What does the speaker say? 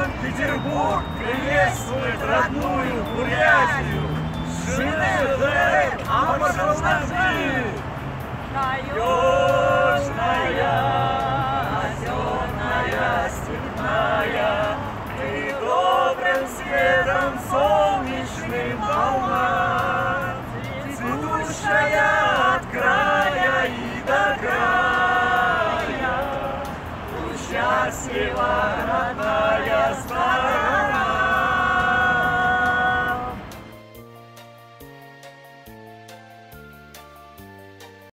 Санкт-Петербург приветствует родную Бурятию. Шинель, а пошелнажи! Южная, озерная, степная, ты добрым светом солнечным полна, цветущая от края и до края, будь счастлива, родная.